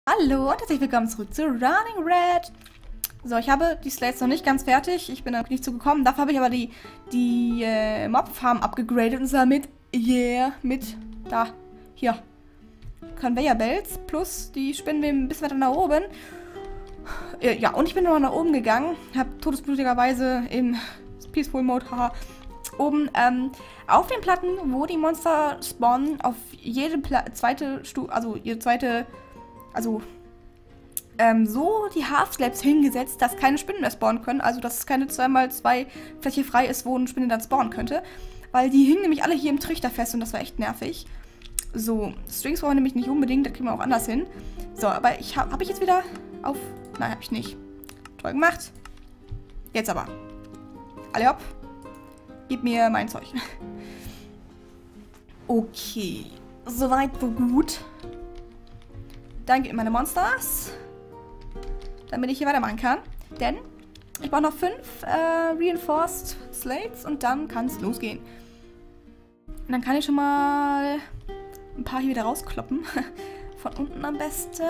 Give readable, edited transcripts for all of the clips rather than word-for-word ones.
Hallo und herzlich willkommen zurück zu Running Red. So, ich habe die Slates noch nicht ganz fertig. Ich bin da nicht zugekommen. Dafür habe ich aber die Mob-Farm abgegradet und zwar mit hier, Conveyor Belts plus die Spinnenweben ein bisschen weiter nach oben. Ja, und ich bin noch nach oben gegangen, habe todesblutigerweise im Peaceful Mode, haha, oben auf den Platten, wo die Monster spawnen, auf jede zweite Stufe, so die Half-Slabs hingesetzt, dass keine Spinnen mehr spawnen können. Also, dass es keine 2x2 Fläche frei ist, wo eine Spinne dann spawnen könnte. Weil die hingen nämlich alle hier im Trichter fest und das war echt nervig. So, Strings brauchen wir nämlich nicht unbedingt, da kriegen wir auch anders hin. So, aber hab ich jetzt wieder auf... Nein, hab ich nicht. Toll gemacht. Jetzt aber. Alle hopp. Gib mir mein Zeug. Okay. Soweit, so gut. Dann gib mir meine Monsters. Damit ich hier weitermachen kann. Denn ich brauche noch 5 Reinforced Slates und dann kann es losgehen. Und dann kann ich schon mal ein paar hier wieder rauskloppen. Von unten am besten.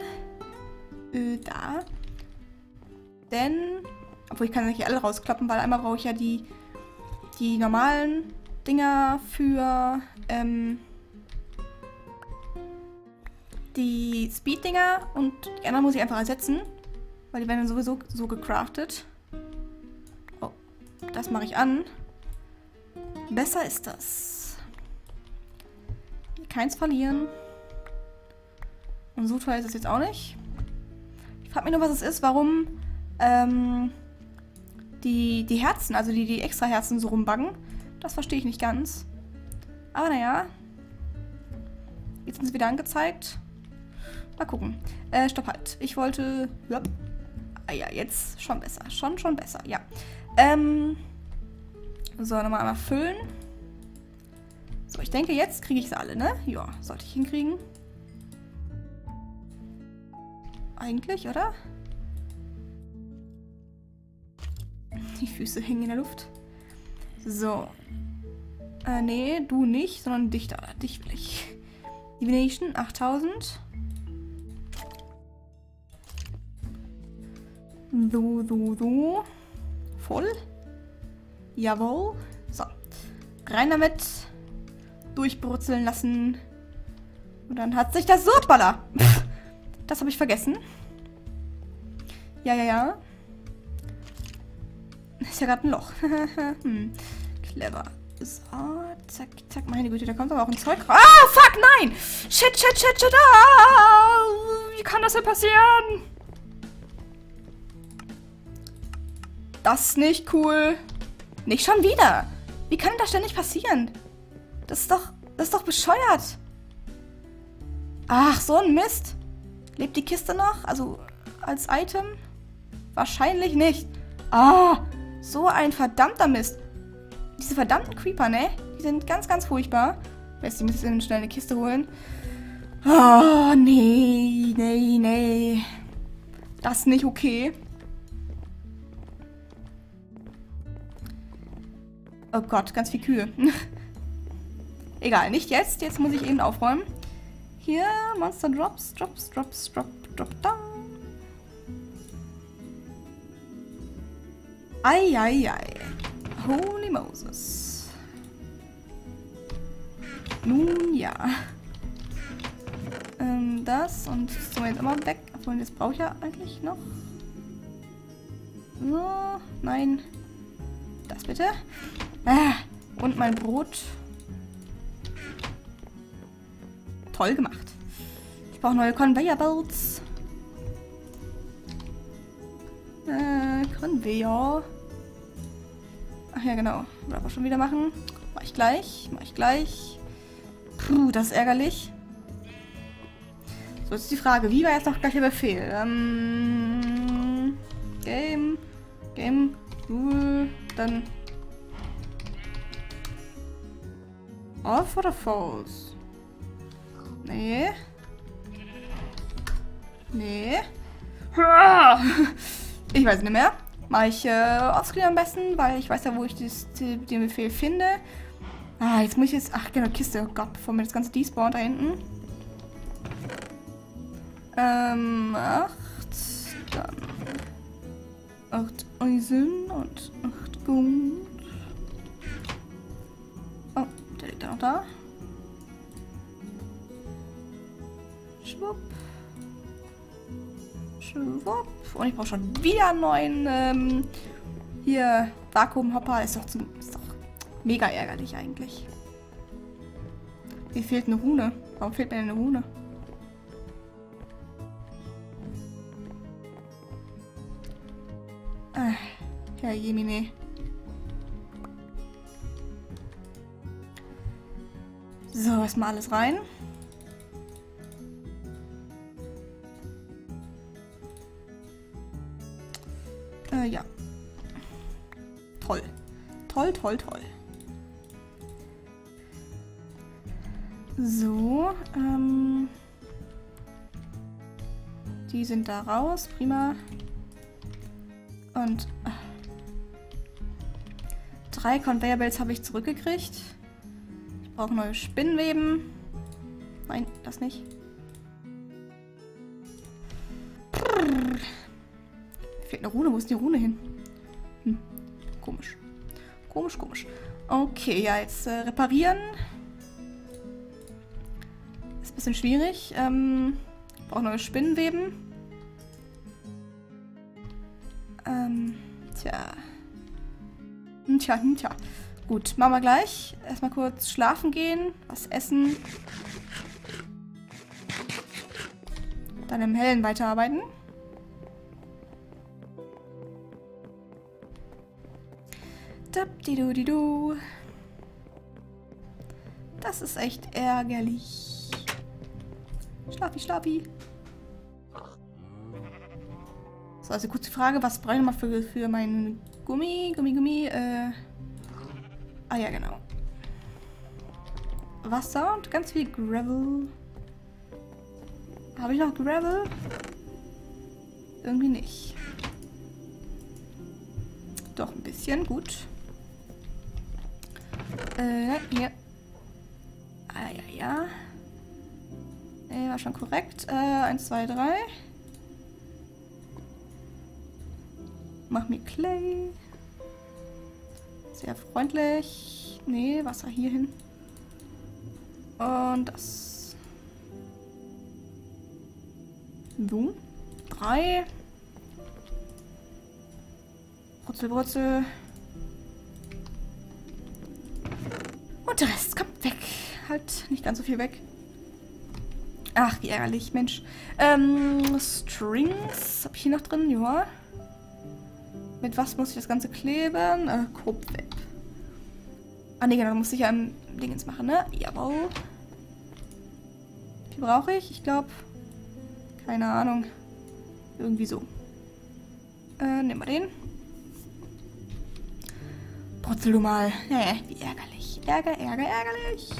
Da. Denn, obwohl ich kann nicht alle rauskloppen, weil einmal brauche ich ja die normalen Dinger für die Speed-Dinger und die anderen muss ich einfach ersetzen, weil die werden dann sowieso so gecraftet. Oh, das mache ich an. Besser ist das. Keins verlieren. Und so teuer ist es jetzt auch nicht. Ich frage mich nur, was es ist, warum die Herzen, also die extra Herzen so rumbuggen. Das verstehe ich nicht ganz. Aber naja. Jetzt sind sie wieder angezeigt. Mal gucken. Stopp halt. Ich wollte... Ja. Ah ja, jetzt schon besser. Schon besser, ja. So, nochmal einmal füllen. So, ich denke, jetzt kriege ich sie alle, ne? Ja, sollte ich hinkriegen. Eigentlich, oder? Die Füße hängen in der Luft. So. Nee, du nicht, sondern dich da. Dich will ich. Divination, 8000. So. Voll. Jawohl. So. Rein damit. Durchbrutzeln lassen. Und dann hat sich das so... Baller. Das habe ich vergessen. Ja. Ist ja gerade ein Loch. Clever. So, zack. Meine Güte, da kommt aber auch ein Zeug raus. Ah, fuck, nein! Shit. Ah, wie kann das denn passieren? Das ist nicht cool. Nicht schon wieder. Wie kann das ständig passieren? Das ist doch bescheuert. Ach, so ein Mist. Lebt die Kiste noch? Also als Item? Wahrscheinlich nicht. Ah, so ein verdammter Mist. Diese verdammten Creeper, ne? Die sind ganz, ganz furchtbar. Lässt mich jetzt schnell eine Kiste holen. Oh, nee. Das ist nicht okay. Oh Gott, ganz viel Kühe. Egal, nicht jetzt. Jetzt muss ich eben aufräumen. Hier, Monster Drops, drop down. Ei. Holy Moses. Nun ja. Das und das tun wir jetzt immer weg. Obwohl, das brauche ich ja eigentlich noch. So, nein. Das bitte. Und mein Brot. Toll gemacht. Ich brauche neue Conveyor Belts. Conveyor. Ach ja, genau. Wollen wir schon wieder machen. Mach ich gleich. Puh, das ist ärgerlich. So, jetzt ist die Frage, wie war jetzt noch gleich der Befehl? Game, dann off oder false? Nee. Ich weiß nicht mehr. Mache ich offscreen am besten, weil ich weiß ja, wo ich den Befehl finde. Ah, jetzt muss ich jetzt... Ach, genau, Kiste. Oh Gott, bevor mir das Ganze despawnt da hinten. 8. Dann 8 Eisen und 8 Gold. Oh, der liegt da noch da. Schwupp. Schwupp. Und ich brauche schon wieder einen neuen, hier, Vakuumhopper. Ist doch mega ärgerlich eigentlich. Mir fehlt eine Rune. Warum fehlt mir eine Rune? Herr Jemine. So, erstmal alles rein. Ja. Toll. Toll, toll, toll. So, die sind da raus. Prima. Und 3 Conveyor Belts habe ich zurückgekriegt. Ich brauche neue Spinnweben. Nein, das nicht. Fehlt eine Rune. Wo ist die Rune hin? Komisch. Komisch, komisch. Okay, ja, jetzt reparieren. Ist ein bisschen schwierig. Ich brauche neue Spinnweben. Tja. Gut, machen wir gleich. Erstmal kurz schlafen gehen, was essen. Dann im Hellen weiterarbeiten. Dabdidu-didu. Das ist echt ärgerlich. Schlafi, schlafi. So, also kurz die Frage, was brauche ich nochmal für meinen Gummi? Ah ja, genau. Wasser und ganz viel Gravel. Habe ich noch Gravel? Irgendwie nicht. Doch, ein bisschen. Gut. Hier. Ah, ja. Nee, war schon korrekt. 1, 2, 3. Mach mir Clay. Sehr freundlich. Nee, Wasser hier hin. Und das. So. 3. Brutzel. Und der Rest kommt weg. Halt nicht ganz so viel weg. Ach, wie ärgerlich, Mensch. Strings. Hab ich hier noch drin? Ja. Mit was muss ich das Ganze kleben? Kobweb. Ah, ne, genau, muss ich ja ein Dingens machen, ne? Jawohl. Wie viel brauche ich? Ich glaube, keine Ahnung. Irgendwie so. Nehmen wir den. Brutzel du mal. Wie ärgerlich. Ärgerlich.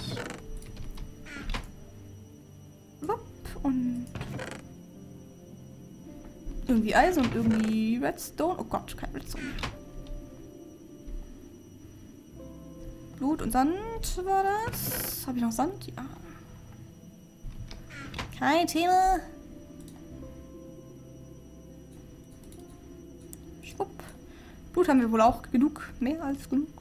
Wupp. Und irgendwie Eisen und irgendwie Redstone. Oh Gott, kein Redstone. Blut und Sand war das. Habe ich noch Sand? Ja. Kein Thema. Schwupp. Blut haben wir wohl auch genug. Mehr als genug.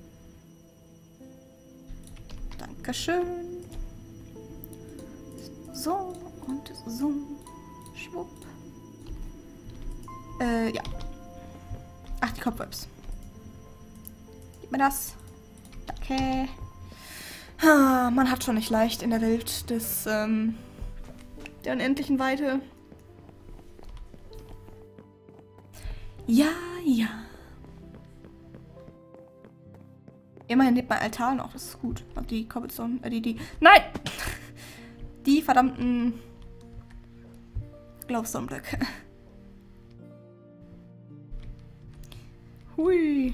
Dankeschön. So und so. Schwupp. Ja. Ach, die Cobwebs. Gib mir das. Danke. Man hat schon nicht leicht in der Welt des, der unendlichen Weite. Ja. Immerhin lebt mein Altar noch, das ist gut. Und die Cobblestone, Nein! Die verdammten Glowstone-Blöcke. Hui.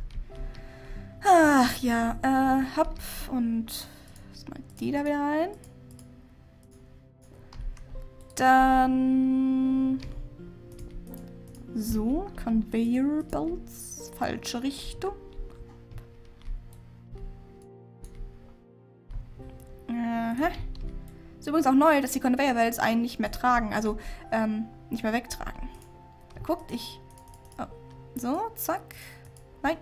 Ach ja, hopp und mal die da wieder rein. Dann so, Conveyor Belts, falsche Richtung. Aha. Ist übrigens auch neu, dass die Conveyor Belts einen nicht mehr tragen, also nicht mehr wegtragen. Guckt, ich... Oh. So, zack. Nein.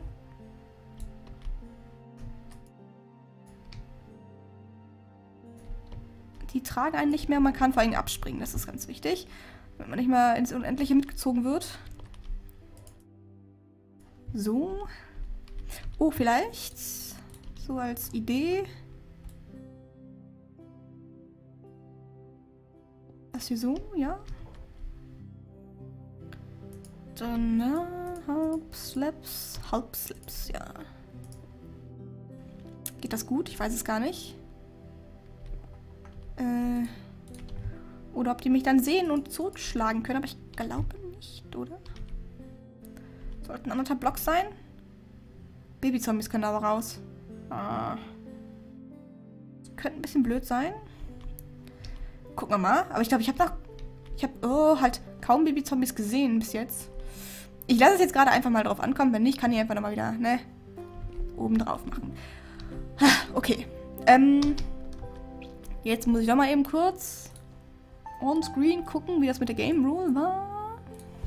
Die tragen einen nicht mehr, man kann vor allem abspringen, das ist ganz wichtig. Wenn man nicht mal ins Unendliche mitgezogen wird. So. Oh, vielleicht so als Idee. Das hier so, ja. Dann, Halbslaps, ja. Geht das gut? Ich weiß es gar nicht. Oder ob die mich dann sehen und zurückschlagen können, aber ich glaube nicht, oder? Sollten 1,5 Blocks sein? Babyzombies können aber raus. Ah. Könnte ein bisschen blöd sein. Gucken wir mal. Aber ich glaube, ich habe halt kaum Babyzombies gesehen bis jetzt. Ich lasse es jetzt gerade einfach mal drauf ankommen. Wenn nicht, kann ich einfach nochmal wieder, ne? Oben drauf machen. Okay. Jetzt muss ich doch mal eben kurz on-screen gucken, wie das mit der Game Rule war.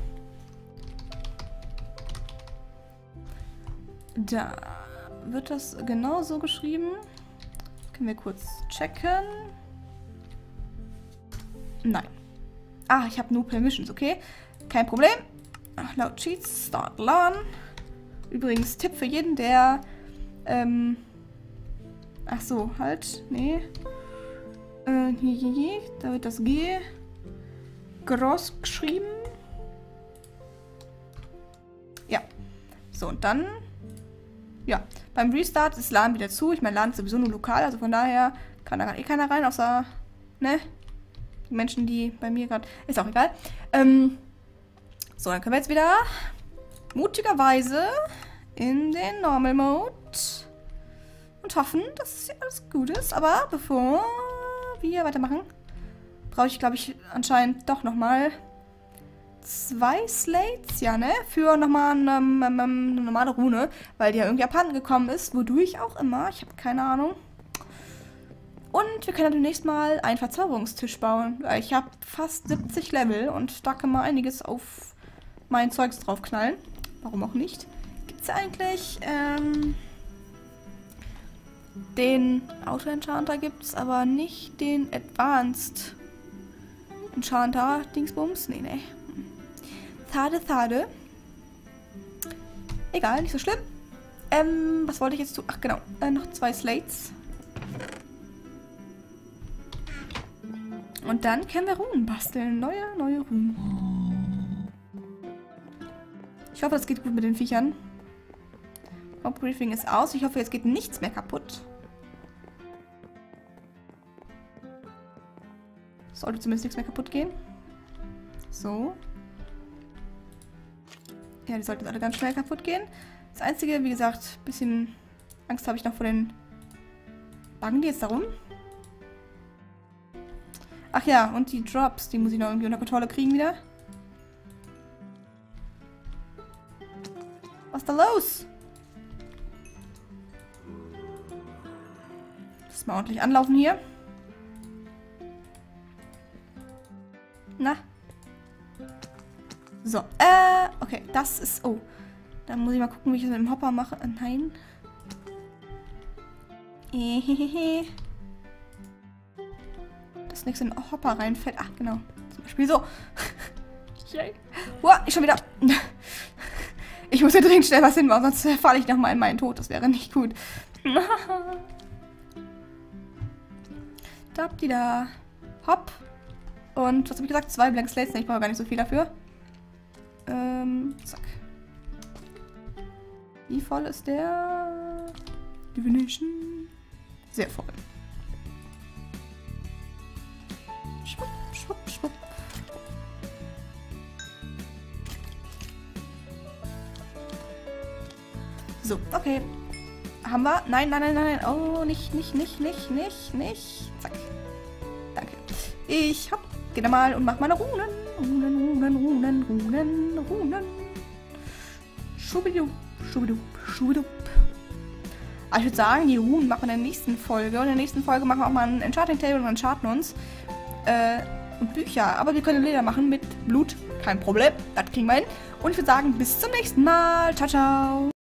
Da wird das genau so geschrieben. Können wir kurz checken. Nein. Ah, ich habe nur Permissions, okay. Kein Problem. Laut Cheats, Start LAN. Übrigens, Tipp für jeden, der... ach so, halt. Nee. Hier, da wird das G groß geschrieben. Ja. So, und dann... Ja, beim Restart ist LAN wieder zu. Ich meine, LAN ist sowieso nur lokal, also von daher kann da eh keiner rein, außer, ne? Die Menschen, die bei mir gerade... Ist auch egal. So, dann können wir jetzt wieder mutigerweise in den Normal Mode und hoffen, dass hier alles gut ist. Aber bevor wir weitermachen, brauche ich, glaube ich, anscheinend doch nochmal 2 Slates, ja, ne? Für nochmal eine normale Rune, weil die ja irgendwie abhanden gekommen ist, wodurch auch immer. Ich habe keine Ahnung. Und wir können demnächst mal einen Verzauberungstisch bauen. Ich habe fast 70 Level und da kann man einiges auf mein Zeugs draufknallen. Warum auch nicht? Gibt es eigentlich, den Auto-Enchanter gibt es, aber nicht den Advanced Enchanter Dingsbums. Nee. Schade. Egal, nicht so schlimm. Was wollte ich jetzt tun? Ach genau, noch 2 Slates. Und dann können wir Runen basteln. Neue Runen. Ich hoffe, das geht gut mit den Viechern. Hauptbriefing ist aus. Ich hoffe, jetzt geht nichts mehr kaputt. Sollte zumindest nichts mehr kaputt gehen. So. Ja, die sollten alle ganz schnell kaputt gehen. Das Einzige, wie gesagt, ein bisschen Angst habe ich noch vor den... Bangen die jetzt da rum? Ach ja, und die Drops, die muss ich noch irgendwie unter Kontrolle kriegen wieder. Was ist da los? Lass mal ordentlich anlaufen hier. Na. So, okay, das ist... Oh, dann muss ich mal gucken, wie ich das mit dem Hopper mache. Nein. Dass nichts in den Hopper reinfällt. Ach, genau. Zum Beispiel so. Wow, ich schon wieder... Ich muss ja dringend schnell was hinbauen, sonst falle ich nochmal in meinen Tod. Das wäre nicht gut. Da. Hopp. Und was habe ich gesagt? 2 Blank Slates. Ich brauche gar nicht so viel dafür. Zack. Wie voll ist der? Divination. Sehr voll. Schwupp. So, okay. Haben wir? Nein. Oh, nicht. Zack. Danke. Ich hopp. Geh da mal und mach meine Runen. Runen. Schubidup. Aber ich würde sagen, die Runen machen wir in der nächsten Folge. Und in der nächsten Folge machen wir auch mal ein Enchanting Table und enchanten uns. Und Bücher. Aber wir können Leder machen mit Blut. Kein Problem. Das kriegen wir hin. Und ich würde sagen, bis zum nächsten Mal. Ciao, ciao.